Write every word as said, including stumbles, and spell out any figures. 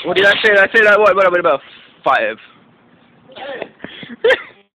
What did I say? I said that what? What about five?